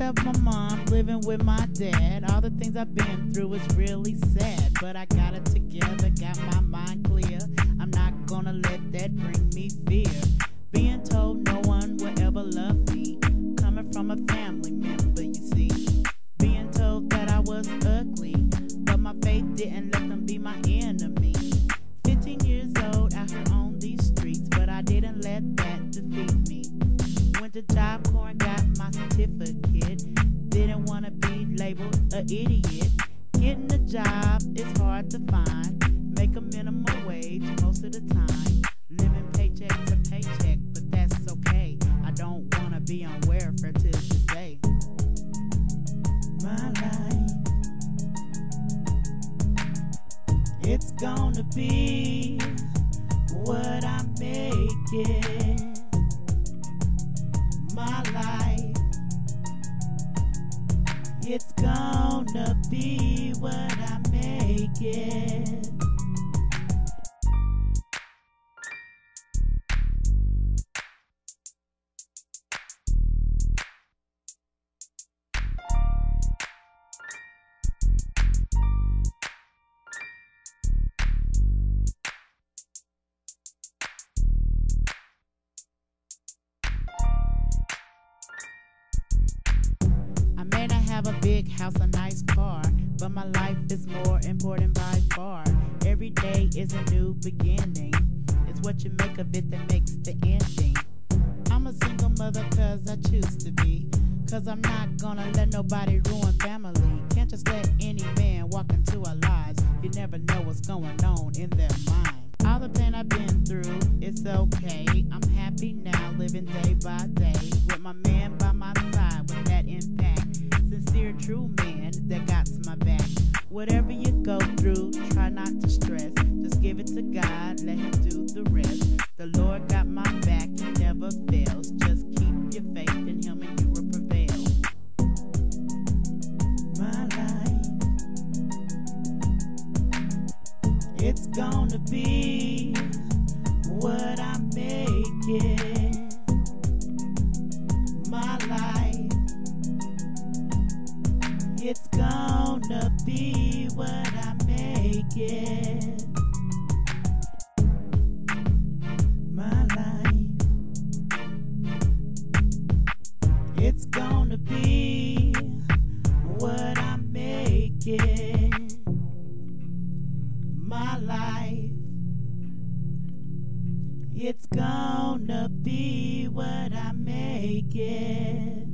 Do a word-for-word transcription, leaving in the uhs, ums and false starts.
up my mom, living with my dad. All the things I've been through is really sad, but I got it together, got my mind clear. I'm not gonna let that bring me fear. Being told no one will ever love me, coming from a family member, you see. Being told that I was ugly, but my faith didn't let them be my enemy. Fifteen years old out here on these streets, but I didn't let that defeat me. Went to Job Corps and got my certificate. Didn't want to be labeled an idiot. Getting a job is hard to find. Make a minimum wage most of the time. Living paycheck to paycheck, but that's okay. I don't want to be on welfare till today. My life, it's gonna be what I make it. My life, it's gonna be what I make it. I may not have a big house, a nice car, but my life is more important by far. Every day is a new beginning. It's what you make of it that makes the ending. I'm a single mother cause I choose to be, cause I'm not gonna let nobody ruin family. Can't just let any man walk into our lives. You never know what's going on in their mind. All the pain I've been through, it's okay. I'm happy now, living day by day, with my man by my side with that impact. Sincere, true man that got my back. Whatever you go through, try not to stress. Just give it to God, let him do the rest. The Lord got my back, he never fails. Just keep your faith in him and you will prevail. My life, it's gonna be what I make it. My life, it's gonna be what I make it. My life, it's gonna be what I make it. My life, it's gonna be what I make it.